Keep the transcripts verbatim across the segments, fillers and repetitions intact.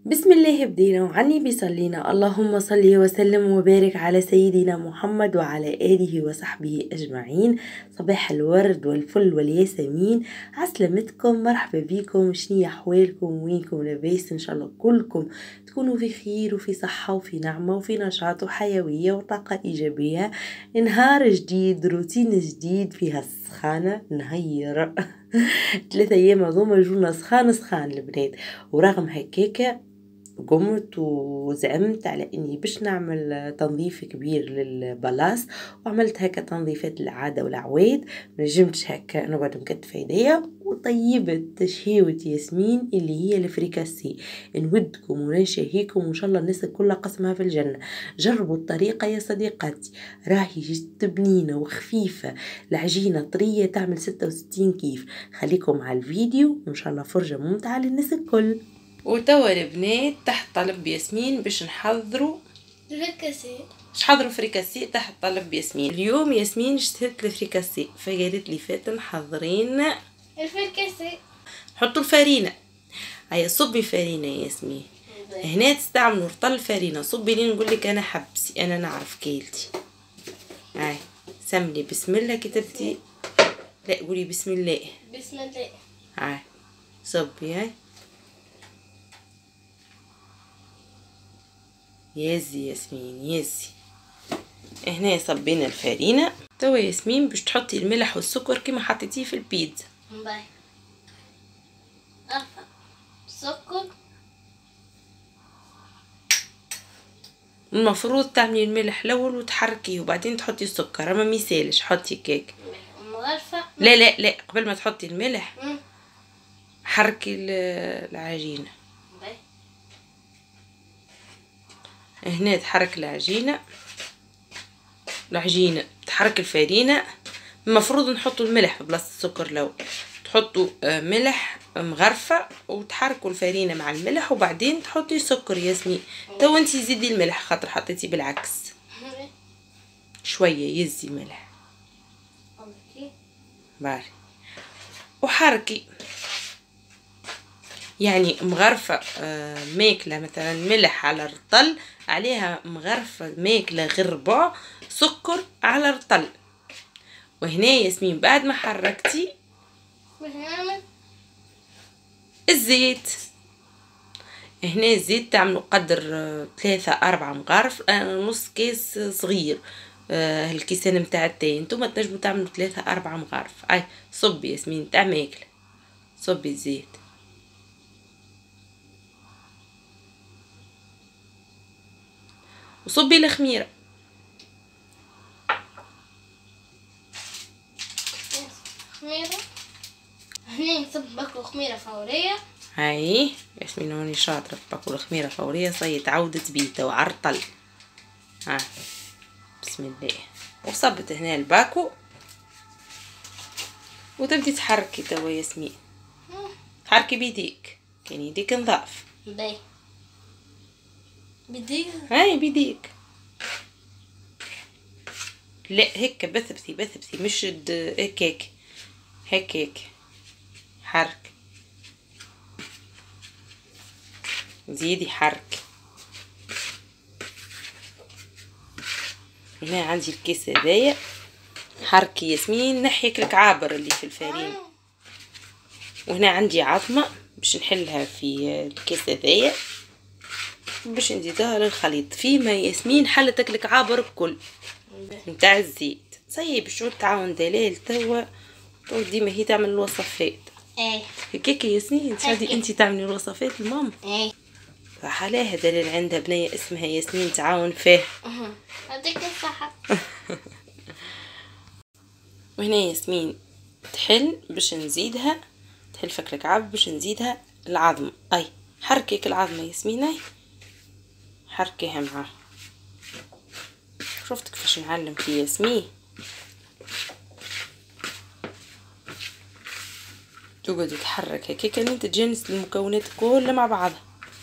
بسم الله بدينا وعني بيصلينا. اللهم صل وسلم وبارك على سيدنا محمد وعلى آله وصحبه أجمعين. صباح الورد والفل والياسمين، عسلامتكم، مرحبا بكم، شنية أحوالكم، وينكم لاباس؟ إن شاء الله كلكم تكونوا في خير وفي صحة وفي نعمة وفي نشاط وحيوية وطاقة إيجابية. نهار جديد، روتين جديد، فيها السخانة نهير ثلاثة أيام هذوما جونا سخان سخان البنات. ورغم هكاكا قمت وزعمت على اني باش نعمل تنظيف كبير للبلاص، وعملت هكا تنظيفات العاده والعواد. نجمتش هكا نقعد مكتفه ايديا، وطيبت تشهيوة ياسمين اللي هي الفريكاسي. نودكم ونشهيكم وان شاء الله الناس كلها قسمها في الجنه. جربوا الطريقه يا صديقاتي، راهي جد بنينه وخفيفه، العجينه طريه تعمل ستة وستين كيف. خليكم على الفيديو وان شاء الله فرجه ممتعه للناس الكل. وتوا البنات تحت طلب ياسمين باش نحضروا الفريكاسي. باش نحضروا فريكاسي تحت طلب ياسمين. اليوم ياسمين اشتهت الفريكاسي فقالت لي فاتن حضرين الفريكاسي. حطوا الفرينه. هيا صبي فرينه ياسمين. هنا تستعملوا رطل فرينه. صبي لي نقول لك انا حبسي، انا نعرف كيلتي. هاي سملي بسم الله كتبتي. لا قولي بسم الله. بسم الله. هاي صبي. هاي يزي ياسمين يزي. هنا صبينا الفرينه. توا ياسمين باش تحطي الملح والسكر كما حطيتيه في البيتزا. باي. ارفع سكر. المفروض تعملي الملح الاول وتحركيه وبعدين تحطي السكر، اما ميسالش حطي كيك. مرفع. لا لا لا قبل ما تحطي الملح مم. حركي العجينه. باي. هنا تحرك العجينه العجينه تحرك الفرينه. المفروض نحطوا الملح في بلاصه السكر الاول، تحطوا ملح مغرفه وتحركوا الفرينه مع الملح وبعدين تحطي سكر ياسمين. تو انتي زيدي الملح خاطر حطيتي بالعكس شويه. يزي ملح باري وحركي. يعني مغرفة ماكلة مثلا ملح على الرطل، عليها مغرفة ماكلة غربة سكر على الرطل. وهنا ياسمين بعد ما حركتي الزيت. هنا الزيت تعملوا قدر ثلاثة أربعة مغارف. أنا نص كيس صغير، آه الكيسان متاع التاي. انتوما تنجموا تعملوا ثلاثة أربعة مغارف. أي صبي ياسمين تاع ماكلة، صبي الزيت. وصبي الخميره. خميره. هنا نصب باكو خميره فوريه. هاي ياسمين هوني شاطره في باكو الخميره فوريه. صي تعودت بيه تو عرطل. ها بسم الله. وصبت هنا الباكو وتبدي تحركي توا ياسمين. تحركي بيديك، كان يديك نظاف. باي. بديك. هاي بيديك. لا هيك بثبثي بثبثي مش هكاك هكاك. حرك زيدي حرك. هنا عندي الكيس هذايا. حركي ياسمين نحيك الكعابر اللي في الفرينه. وهنا عندي عظمه باش نحلها في الكيس هذايا باش نزيدها للخليط. فيما ياسمين حلتك الكعابر الكل نتاع الزيت. صي باش تعاون دلال توا. تو ديما هي تعمل الوصفات. ايه هكاك ياسمين تشادي انتي تعملي الوصفات لماما. ايه فحلاها دلال عندها بنيه اسمها ياسمين تعاون فيه. هذيك الصحة. وهنا ياسمين تحل باش نزيدها، تحل فك الكعب باش نزيدها العظم. اي حركيك العظمه ياسمين. اي حركيها معاه. شفت كيفاش نعلم في ياسمين. تقعد تحرك هكاك انت تجنس المكونات كلها مع بعضها.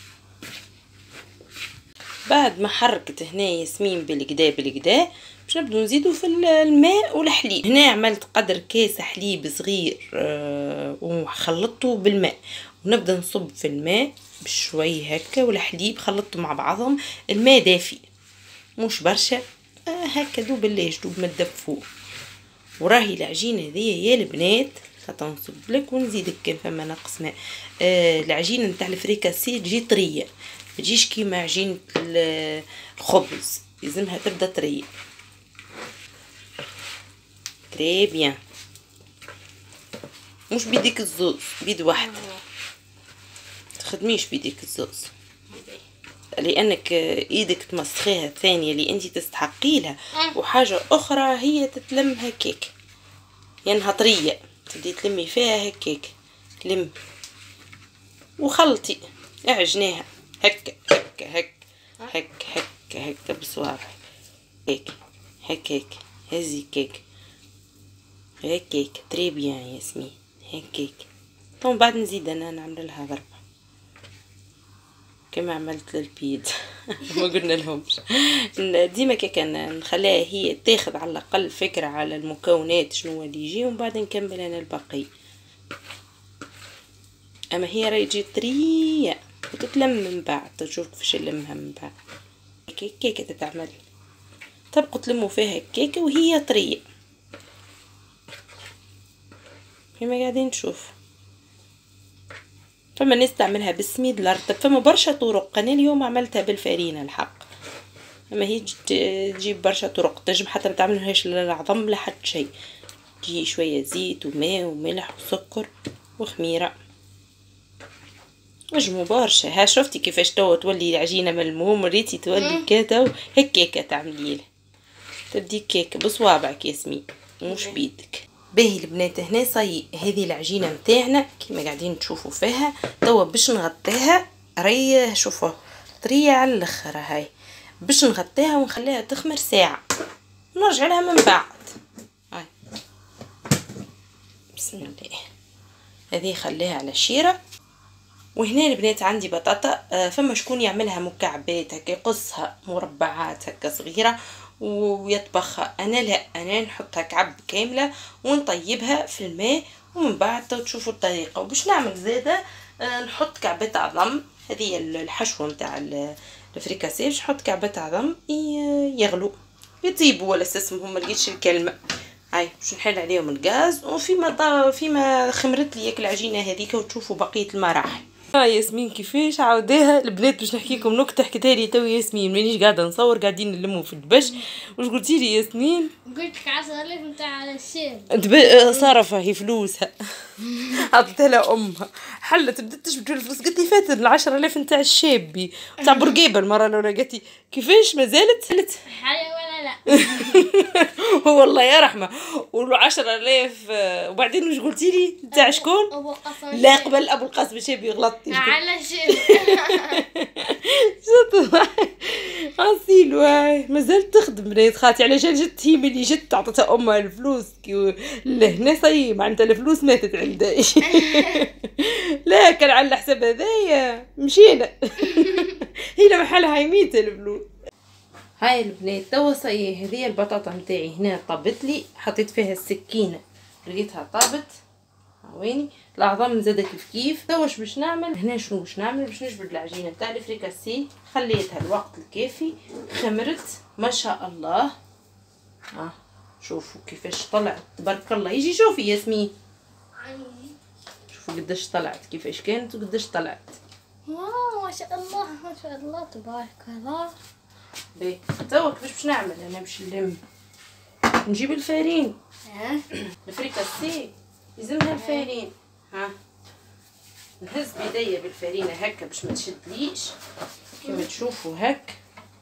بعد ما حركت هنا ياسمين بالكدا بالكدا باش نبدو نزيدو في الماء والحليب. هنا عملت قدر كاس حليب صغير أه وخلطته بالماء ونبدا نصب في الماء بشوي هكا والحليب خلطته مع بعضهم. الماء دافي مش برشا، آه هكا دوب الليش دوب ما تدفو. وراهي العجينه هذيا يا البنات هتنصب لك ونزيدك كان فما نقص ماء. آه العجينه نتاع الفريكاسي تجي طريه، ما تجيش كيما عجينه الخبز، لازمها تبدا طريه. تري بيان، مش بيديك الزوز، بيد واحده، تخدميش بيديك الزوز لانك ايدك تمسخيها الثانيه اللي انت تستحقي لها. وحاجه اخرى هي تتلم هكاك ينها طريه، تبدي تلمي فيها هكاك، لم وخلطي اعجنيها هكا هكا هكا هكا هكا هكا بصوابعك هيك هكاك هزيكاك هكاك. تري بيان ياسمين هكاك. طبعا بعد نزيد انا نعمل لها ضربه كما عملت للبيد. ما قلنا لهمش ديما كي كان نخليها هي تاخذ على الاقل فكره على المكونات شنو اللي يجي، ومن بعد نكمل انا الباقي. اما هي راهي تجي طريه وتتلم من بعد، تشوف كيفاش نلمها من بعد. كيك كيكه تتعمل تبقوا تلموا فيها الكيكه وهي طريه كما قاعدين نشوف. فما ناس تعملها بالسميد الرطب، فما برشا طرق. انا اليوم عملتها بالفارينه الحق، اما هي تجيب برشا طرق. تنجم حتى ما تعملهاش للعظم لا حتى شيء، تجي شويه زيت وماء وملح وسكر وخميره. نجمو برشا. ها شفتي كيفاش توا تولي العجينه ملموم، ريتي تولي كاتو هكاكا تعمليلها، تبدي كيك بصوابعك ياسمين مش بيدك. باهي البنات هنا صاي هذه العجينه نتاعنا كيما قاعدين تشوفوا فيها. توا باش نغطيها ريه شوفوا طريه على الاخر، هاي باش نغطيها ونخليها تخمر ساعه نرجع لها من بعد. هاي بسم الله، هذه خليها على شيره. وهنا البنات عندي بطاطا، فما شكون يعملها مكعبات هكا يقصها مربعات هكا صغيره ويطبخها. انا لا، انا نحطها كعب كامله ونطيبها في الماء ومن بعد تشوفوا الطريقه. وباش نعمل زاده نحط كعبات عظم، هذه الحشوه نتاع الفريكاسي، باش نحط كعبات عظم يغلو يطيبوا ولا اسمهم ما لقيتش الكلمه. هاي باش نحل عليهم الغاز. وفيما فيما خمرت لي العجينه هذيك وتشوفوا بقيه المراحل. ها ياسمين كيفاش عاوداها البنات. باش نحكي لكم نكته حكيتها لي تو ياسمين، مانيش قاعده نصور، قاعدين نلموا في الدبش. واش قلتي لي ياسمين؟ قلت لك عشرة آلاف نتاع الشيب دب... صرفها هي فلوسها. عطيتها لها امها، حلت بدات تجبد الفلوس. قلت لي فات ال عشرة آلاف نتاع الشابي تاع برقيبه المره الاولى. قالت لي كيفاش مازالت؟ قالت حاجه ولا لا. هو والله يا رحمه ولو عشرة آلاف. وبعدين واش قلتي لي نتاع شكون؟ ابو القاسم. لا قبل ابو القاسم الشابي غلطتي على شيب. شطح غسيل. واي مازالت تخدم بنات خالتي. على جال جت هي ملي جت عطتها امها الفلوس كي لهنا صاي معناتها الفلوس ماتت عندها. لا كان على حساب هذايا مشينا. هي لما حالها يميت الفلوس. هاي البنات توا صاي هذه البطاطا نتاعي هنا طابت لي، حطيت فيها السكينه لقيتها طابت. ويني العظام زادت كيف كيف. توا واش باش نعمل هنا؟ شنو باش نعمل؟ باش نجبد العجينه تاع الفريكاسي. خليتها الوقت الكافي خمرت ما شاء الله. ها آه. شوفوا كيفاش طلعت تبارك الله. يجي شوفي ياسمين، شوفوا قداش طلعت، كيفاش كانت وقداش طلعت. واو ما شاء الله ما شاء الله تبارك الله. باهي توا كيفاش باش نعمل؟ انا باش نلم نجيب الفارين. الفريكاسي يلزمها الفارين. ها نهز بيديا بالفارينه هكا باش ما تشدليش كيما تشوفوا هك،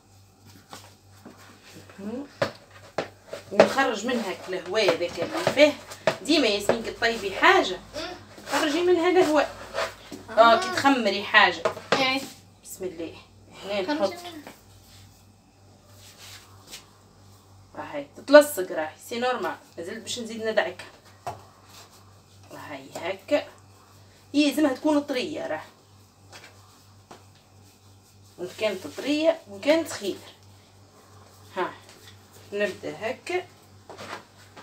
ونخرج منها الهواء ذاك اللي فيه. ديما ياسمين كي طيبي حاجه خرجي منها الهواء. اه كي تخمري حاجه بسم الله. هنا نحط هاي تتلصق راهي سي نورمال. مازلت باش نزيد ندعكها. هاي هكا هي لازمها تكون طريه راه، وان كانت طريه وان كانت خير. ها نبدا هكا.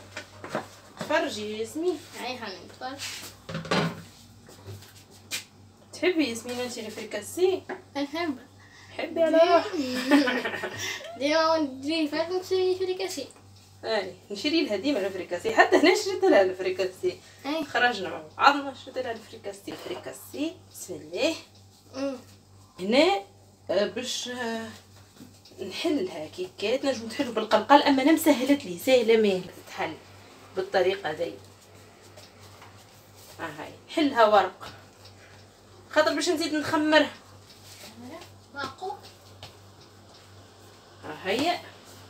تفرجي يا ياسمين. هاي هانتفرج. تحبي ياسمين انت الفريكاسي؟ نحب. حبي على روحك. ديما ندري فات نشري فريكاسي. اي نشري لها ديما الفريكاسي، حتى هنا شريت لها الفريكاسي. اي خرجنا مع بعضنا شريت لها الفريكاسي. الفريكاسي بسم الله. امم هنا آه، باش آه، نحلها كيكات نجم تحلو بالقلقل، اما انا مسهلت لي ساهله ماهله تتحل بالطريقه دي. ها هاي نحلها ورق خاطر باش نزيد نخمرها. معقول. ها هي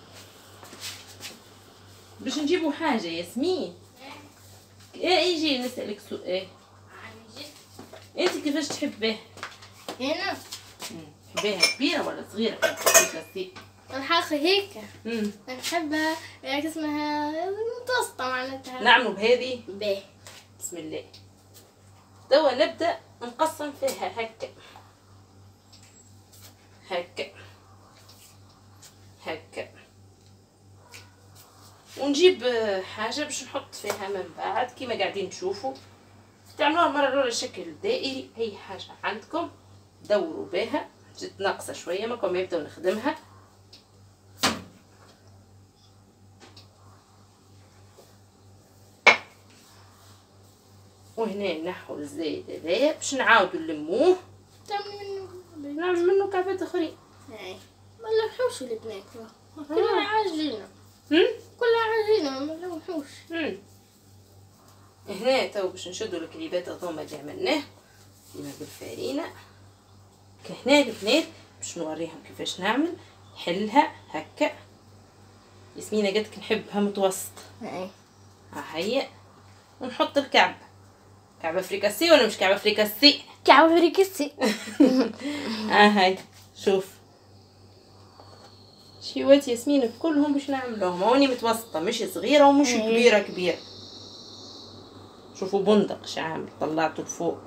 باش نجيبو حاجه ياسمين. ايه يجي نسالك سؤال، انت كيفاش تحبيه؟ هنا تحبيها كبيره ولا صغيره كيف الحاقة هيك. امم نحبها هيك اسمها متوسطة معناتها. نعملوا بهذه. باهي. بسم الله. توا نبدا نقسم فيها هكا هكا هكا، ونجيب حاجه باش نحط فيها من بعد كيما قاعدين تشوفوا. تعملوها المره الاولى شكل دائري، اي حاجه عندكم دوروا بها. جت ناقصه شويه ماكم يبداو نخدمها. وهنا نحو الزايد هذايا باش نعاودو نلموه تعملي منه نعمل منه كعبات اخرين. اي ما نلوحوش اللي بناكلو كلها عجينة. هم كلها عجينة ما نلوحوش. هم هنا تو باش نشدو الكليبات هذوما اللي عملناه ديما بالفارينة. كهنا البنات باش نوريهم كيفاش نعمل. نحلها هكا. ياسمينة قالتلك نحبها متوسط. اي ها هي ونحط الكعبة. كعبة فريكاسي ولا مش كعبة فريكاسي؟ كعبة فريكاسي. ها هاي شوف شيوات ياسمين كلهم باش نعملوهم. هوني متوسطة مش صغيرة ومش كبيرة كبيرة. شوفوا بندق شعامل طلعته لفوق.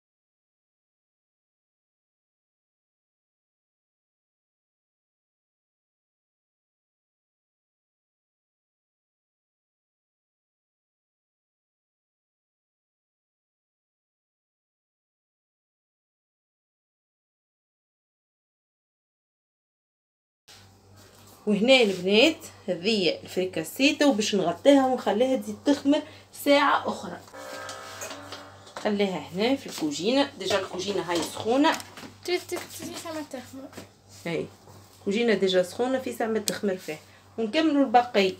وهنا البنات هذه الفريكاسيتا وباش نغطيها ونخليها تزيد تخمر ساعة أخرى. خليها هنا في الكوجينة. ديجا الكوجينة هاي سخونة. تري تري تري سما تخمر. هاي الكوجينة ديجا سخونة في ساعة تخمر فيها. ونكملوا الباقي.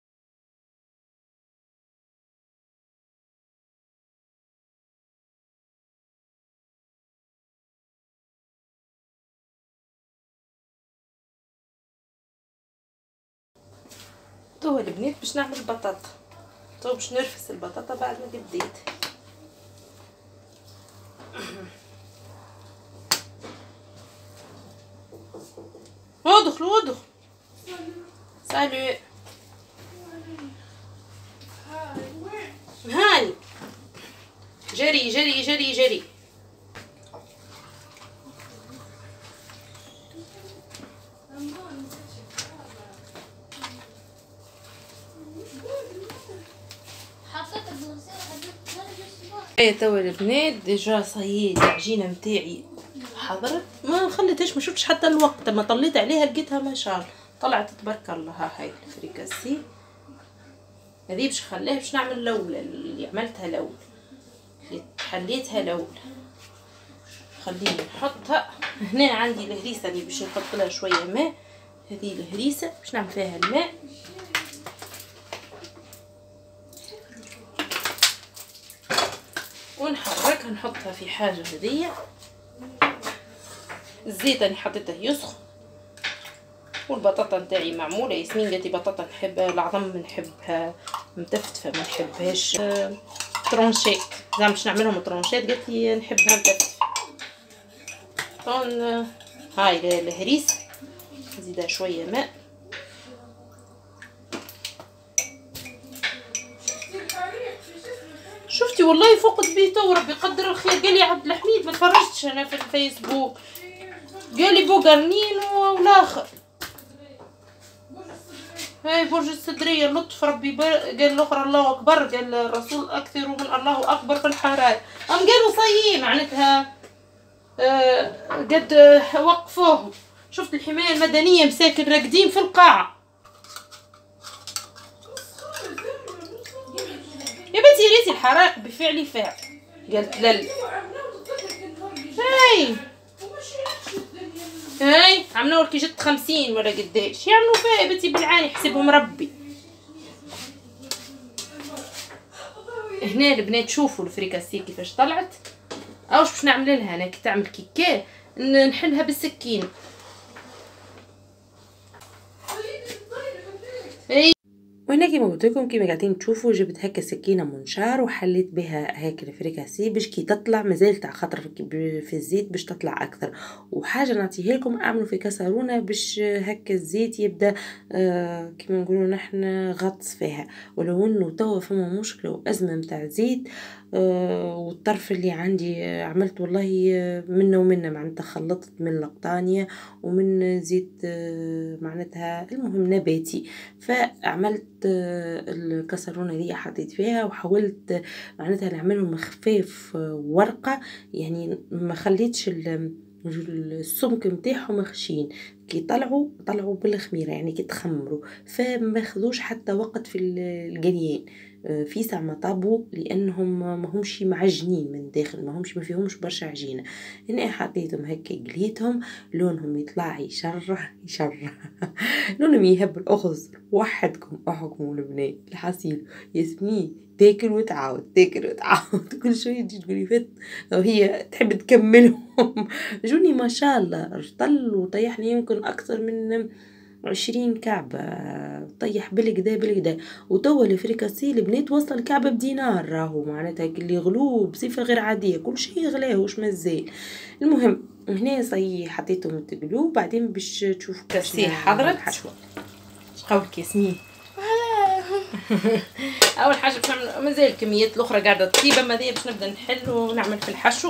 توا البنات باش نعمل البطاطا. توا باش نرفس البطاطا بعد ما بديت. ادخلوا ادخلوا. سالو. هاني جري جري جري جري. ايه توا البنات ديجا صايي العجينه نتاعي حضرت. ما خليتهاش ما شفتش حتى الوقت. لما طليت عليها لقيتها ما شاء الله طلعت تبارك الله. ها هاي الفريكاسي هذه باش نخليها باش نعمل الاولى اللي عملتها الاولى اللي حليتها الاولى. خليني نحطها هنا. عندي الهريسه اللي باش نحط لها شويه ماء. هذه الهريسه باش نعمل فيها الماء. ونحركها نحطها في حاجه هذية. الزيت اللي حطيته يسخن. والبطاطا نتاعي معموله. ياسمين قالت لي بطاطا نحبها العظم نحبها متفتفه ما نحبهاش ترونشيت. زعما باش نعملهم ترونشيت قالت لي نحبها متفتفه. طون هاي الهريس نزيدها شويه ماء. شفتي والله فقت بيته وربي قدر الخير. قال لي عبد الحميد ما تفرجتش انا في الفيسبوك. قال لي بوغرنين والاخر هاي برج السدرية لطف ربي بر... قال الاخر الله اكبر. قال الرسول اكثر من الله اكبر في الحرائر. ام قالوا صايين معناتها آه قد آه وقفوهم. شفت الحماية المدنية مساكن راقدين في القاعة. يا بنتي ريتي الحرائق بفعل فاعل. قالت لل هاي هاي عملوا لك جت خمسين ولا قديش يعملوا فيها يا بنتي بالعاني حسبهم ربي. هنا البنات شوفوا الفريكاسي كيفاش طلعت. اوش باش نعمل لها انا كي تعمل كيكه نحلها بالسكين. وهنا كيما قلت لكم كيما قاعدين تشوفوا جبت هكا سكينه منشار وحليت بها هيك الفريكاسي باش كي تطلع مازال تاع خاطر في الزيت باش تطلع اكثر. وحاجه نعطيها لكم اعملوا في كسرونه باش هكا الزيت يبدا آه كيما نقولوا نحن غطس فيها. ولو انه توا فما مشكله وازمه نتاع زيت آه والطرف اللي عندي عملت والله منه ومنه معناتها خلطت من لقطانيه ومن زيت آه معناتها المهم نباتي. فعملت الكسرونه دي حطيت فيها وحاولت معناتها نعملهم خفاف ورقه يعني ما خليتش السمك نتاعهم خشين. كي طلعوا طلعوا بالخميره يعني كي تخمروا فما خذوش حتى وقت في القليان في ساعة ما طابوا لانهم ما همش معجنين من داخل ما همش ما فيهمش برشا عجينه. هنا حطيتهم هكا قليتهم لونهم يطلع يشرح يشرح لونهم يهب الاخز. وحدكم احكموا البنات الحصيل ياسمين تاكل وتعاود تاكل وتعاود كل شويه تجي تقولي فت وهي تحب تكملهم. جوني ما شاء الله طل وطيح لي يمكن اكثر من عشرين كعبة طيح بالكدا بالكدا. وتوا الفريكاسي البنات وصل الكعبة بدينار راهو معناتها اللي غلو بصفة غير عادية كل شيء غلاه وش مازال. المهم هنا صي حطيتهم يتقلوا بعدين باش تشوف كاسي حضرت حشوة. قولك ياسمين اول حاجه باش نعمل مازال الكميات الاخرى قاعده طيبه ماذا باش نبدا نحل ونعمل في الحشو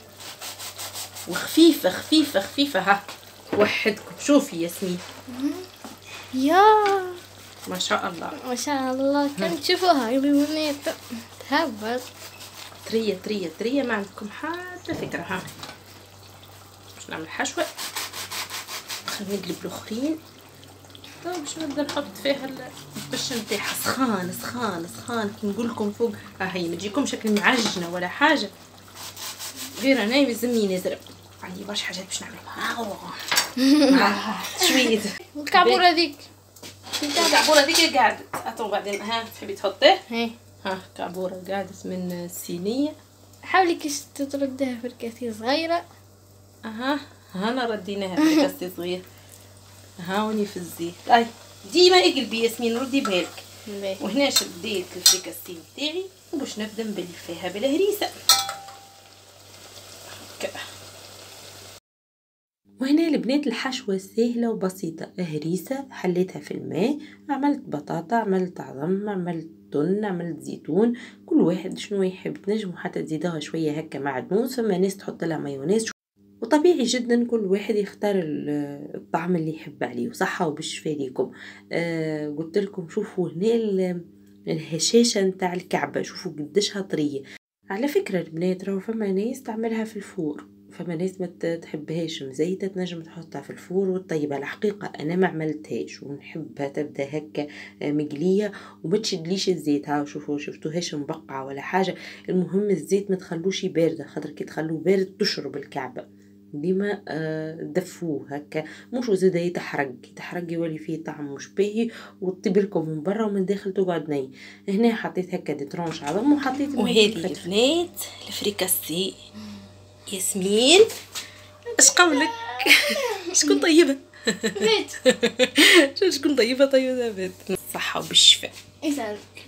وخفيفه خفيفه خفيفه. ها وحدكم شوفي ياسمين يا ما شاء الله ما شاء الله كم تشوفوها يا بنات تهبط طريه طريه طريه ما عندكم حتى فكره. ها باش نعمل حشوه خلينا نقلب الاخرين طيب باش نبدا نحط فيها البش نتاعها سخان سخان سخان نقول لكم فوق. ها هي ما تجيكم شكل معجنه ولا حاجه غير انا يلزمني نزرب عندي برشا حاجات باش نعملهم. شويه الكعبوره هذيك الكعبوره هذيك قاعدت اتو بعدين. ها تحبي تحطيه هي ها كعبوره قاعدت من الصينيه. حاولي كيش تردها في الكاسيه صغيره. اها هنا رديناها في كاسه صغير. هاوني في الزيت. اي ديما اقلبي ياسمين ردي بالك. وهنا شديت الفريكاسي نتاعي وباش نبدا نبلي فيها بالهريسه. وهنا البنات الحشوة سهلة وبسيطة. هريسة حليتها في الماء عملت بطاطا عملت عظم عملت تن عملت زيتون كل واحد شنو يحب تنجموا حتى تزيدوها شوية هكا معدنوس. فما ناس تحط لها مايونيز وطبيعي جدا كل واحد يختار الطعم اللي يحب عليه وصحة وبالشفاء ليكم. آه قلت لكم شوفوا هنا الهشاشة نتاع الكعبة شوفوا قديشها طرية. على فكرة البنات راهو فما ناس تعملها في الفور فما ناس ما تحبهاش مزيتة تنجم تحطها في الفور والطيبة. الحقيقة انا ما عملتهاش ونحبها تبدا هكا مقلية وما تشدليش الزيت. ها شوفوا شفتوهاش مبقعة ولا حاجة. المهم الزيت ما تخلوش بارد خاطر كي تخلوه بارد تشرب الكعبة. ديما دفوه هكا مش زاد يتحرق يتحرق يولي فيه طعم مش باهي وتطيب لكم من برا ومن داخل تقعد ني. هنا حطيت هكا دي ترونش عظم وحطيت وهذه البنات الفريكاسي ياسمين اش قولك شكون طيبه بيت شكون طيبه طيبه بيت بالصحه وبالشفاء. يسعدك.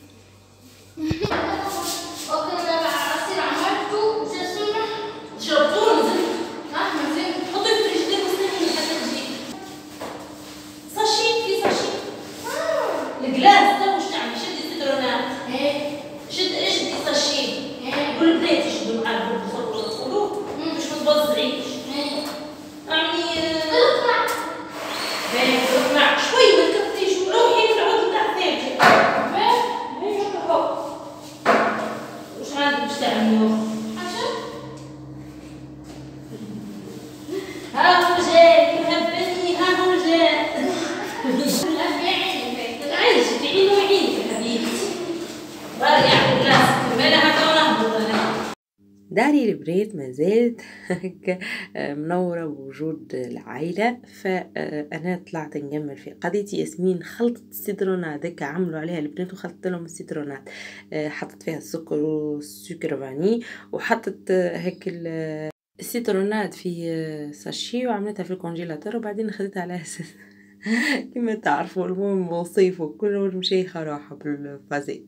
داري البريد ما زالت منورة بوجود العائلة. فأنا طلعت نجمل في قضيتي. ياسمين خلطت السيترونات هكا، عملوا عليها البنات وخلطت لهم السيترونات، حطت فيها السكر والسكر فاني، وحطت هيك السيترونات في ساشي وعملتها في الكونجيلاتور، وبعدين خدتها على اساس كما تعرفوا المهم وصيفه كله مشيخة راحة بالفازات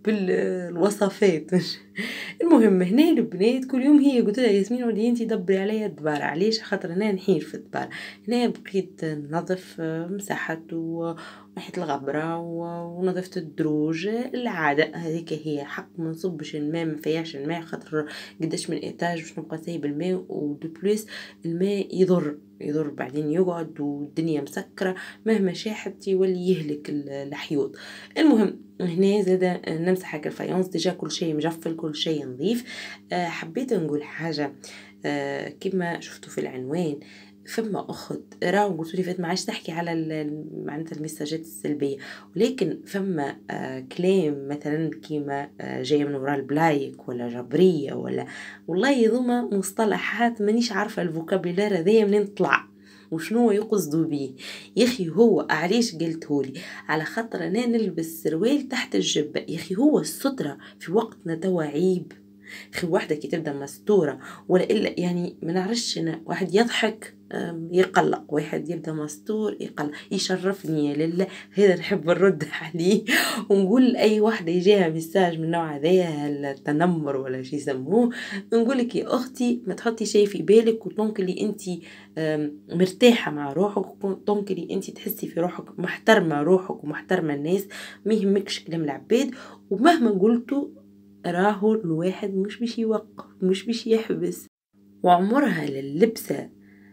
بالوصفات. المهم هنا البنات كل يوم هي قلت لها ياسمين ولي انتي دبري عليا الدبار، علاش خاطر انا نحير في الدبار. هنا بقيت نظف، مسحت ومحيت الغبرة ونظفت الدروج، العادة هذيك هي حق ما نصبش الماء ما فياش الماء، خاطر قداش من ايتاج باش نبقى سايب الماء، ودو بليس الماء يضر يضر بعدين يقعد والدنيا مسكرة مهما شاحت يولي يهلك الحيوط. المهم هنا زاد نمسح هكا الفايونس، ديجا كل شيء مجفل كل شيء نظيف. أه حبيت نقول حاجة أه كما شفتوا في العنوان، فما اخت راهو قلت لي فات ما عادش تحكي على معناتها المساجات السلبيه، ولكن فما آه كلام مثلا كيما آه جايه من وراء البلايك ولا جبريه ولا والله يضم مصطلحات مانيش عارفه الفوكابيلار هذايا منين طلع وشنو يقصدوا بيه. يا اخي هو علاش قلتهولي؟ على خاطر انا نلبس سروال تحت الجبه. يا اخي هو الستره في وقتنا توا عيب. اخي واحده كي تبدا مستوره ولا الا يعني ما نعرفش، انا واحد يضحك يقلق، واحد يبدا مستور يقلق. يشرفني يا لله هذا نحب نرد عليه ونقول لاي واحده يجيها ميساج من نوع هذايا التنمر ولا شي يسموه، نقول لك يا اختي ما تحطي شيء في بالك، وتنقلي انت مرتاحه مع روحك، وتنقلي انت تحسي في روحك محترمه روحك ومحترمه الناس، ما يهمكش كلام العباد. ومهما قلتوا راهو الواحد مش باش يوقف مش باش يحبس. وعمرها لللبسه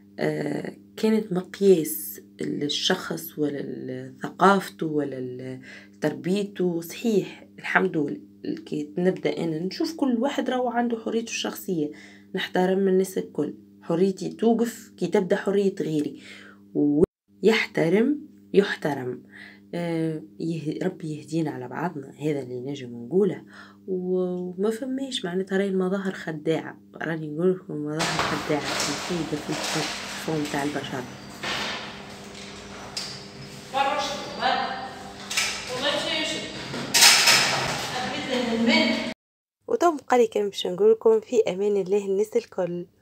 آه كانت مقياس للشخص ولا ثقافته ولا تربيته. صحيح الحمد لله كي نبدا انا نشوف كل واحد راهو عنده حريته الشخصيه، نحترم الناس الكل، حريتي توقف كي تبدا حريه غيري، ويحترم يحترم. آه ربي يهدينا على بعضنا، هذا اللي نجم نقوله. وما فماش معناتها راهي المظاهر خداعه، راني نقول لكم المظاهر خداعه في في الفون تاع البشر. وتم قالي كم باش نقول لكم في امان الله الناس الكل.